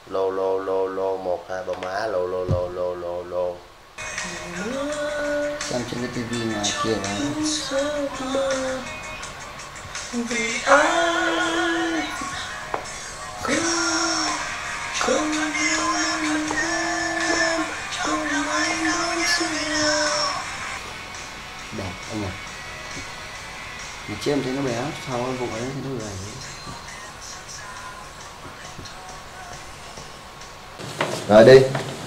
Lô lô lô lô 1 2 3 má lô lô lô lô lô lô. Xem trên cái tivi ngoài kia vào. Vì ai không yêu em, không ai nói Đẹp anh à. Mà chứ em thấy nó bé, sau vụ ấy thì nó gầy. Rồi đi.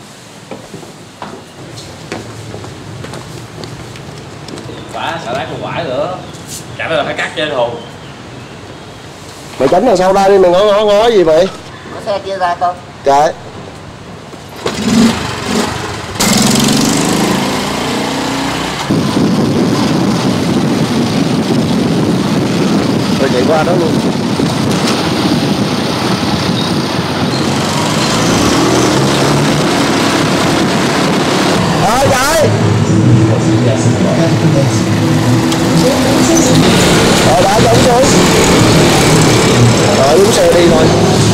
Quả xả lát con quả nữa. Chả phải là phải cắt trên hồn. Mày tránh đằng sau ra đi, mày ngó gì vậy? Có xe kia ra không? Cái rồi chạy qua đó luôn. Rồi chạy. Rồi đã giống rồi. Rồi đúng xe đi thôi.